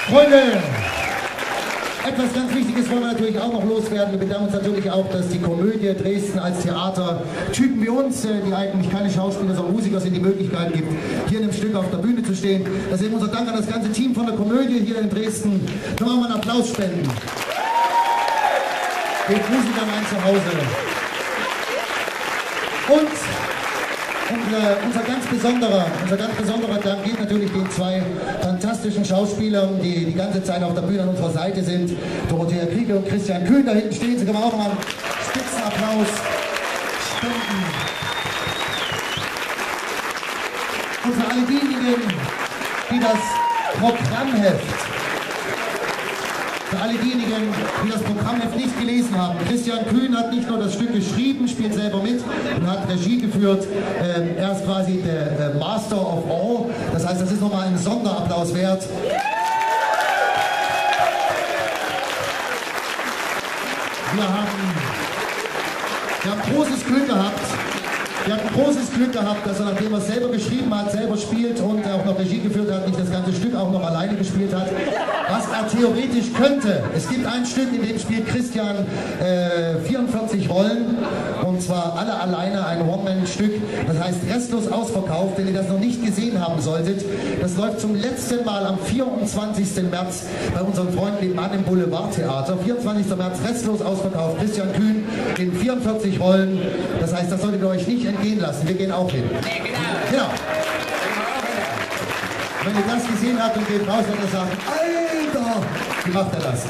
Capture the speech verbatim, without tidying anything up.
Freunde, etwas ganz Wichtiges wollen wir natürlich auch noch loswerden. Wir bedanken uns natürlich auch, dass die Komödie Dresden als Theater Typen wie uns, die eigentlich keine Schauspieler, sondern Musiker sind, die Möglichkeit gibt, hier in einem Stück auf der Bühne zu stehen. Das ist eben unser Dank an das ganze Team von der Komödie hier in Dresden. Können wir mal einen Applaus spenden. Den Musikern ein Zuhause. Und unser, unser, ganz besonderer, unser ganz besonderer Dank geht natürlich den zwei fantastischen Schauspielern, die die ganze Zeit auf der Bühne an unserer Seite sind. Dorothea Krieger und Christian Kühn, da hinten stehen sie, können wir auch nochmal einen Spitzenapplaus spenden. Und für alle diejenigen, die das Programmheft Für alle diejenigen, die das Programmheft nicht gelesen haben, Christian Kühn hat nicht nur das Stück geschrieben, spielt selber mit und hat Regie geführt. Ähm, er ist quasi der äh, Master of All. Das heißt, das ist nochmal ein Sonderapplaus wert. Wir haben, wir haben großes Glück gehabt. Wir hatten großes Glück gehabt, dass er, nachdem er es selber geschrieben hat, selber spielt und auch noch Regie geführt hat, nicht das ganze Stück auch noch alleine gespielt hat. Was er theoretisch könnte. Es gibt ein Stück, in dem spielt Christian äh, vierundvierzig Rollen, und zwar alle alleine, ein One-Man-Stück. Das heißt restlos ausverkauft. Wenn ihr das noch nicht gesehen haben solltet, das läuft zum letzten Mal am vierundzwanzigsten März bei unseren Freunden nebenan im Boulevardtheater. vierundzwanzigsten März restlos ausverkauft. Christian Kühn in vierundvierzig Rollen. Das heißt, das solltet ihr euch nicht entgehen lassen. Wir gehen auch hin. Genau. Wenn ihr das gesehen habt und geht raus, werdet ihr sagen, Alter, wie macht er das?